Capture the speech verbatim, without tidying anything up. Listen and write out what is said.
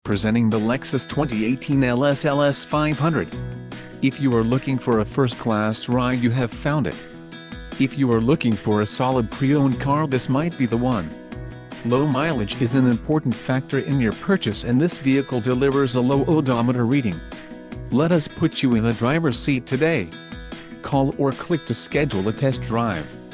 Presenting the Lexus twenty eighteen L S L S five hundred. If you are looking for a first-class ride, you have found it. If you are looking for a solid pre-owned car, this might be the one. Low mileage is an important factor in your purchase, and this vehicle delivers a low odometer reading. Let us put you in the driver's seat today. Call or click to schedule a test drive.